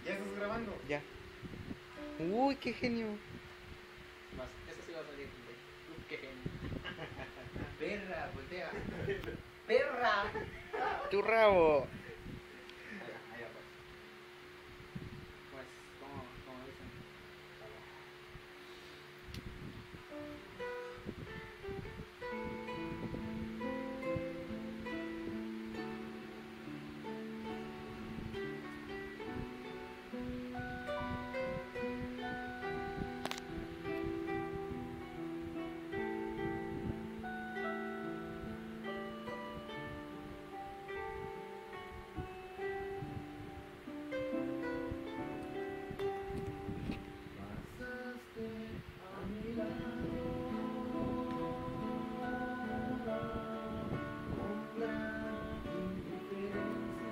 ¿Ya estás grabando? Ya. Uy, qué genio. Más, eso sí va a salir, güey. Qué genio. Perra, voltea. Perra. Tu rabo. Allá pues. Pues, como dicen. Pasaste a mi lado con gran indiferencia.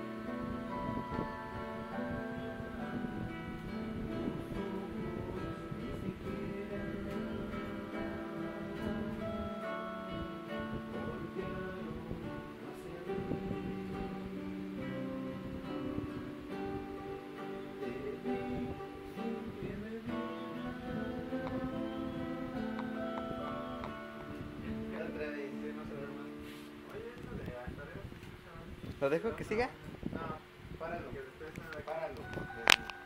Tus ojos ni siquiera voltearon hacia mí. Te vi sin que me otra vez, no se ve más. Oye, eso de tareas se escucha. ¿Lo dejo que siga? No, páralo. Páralo.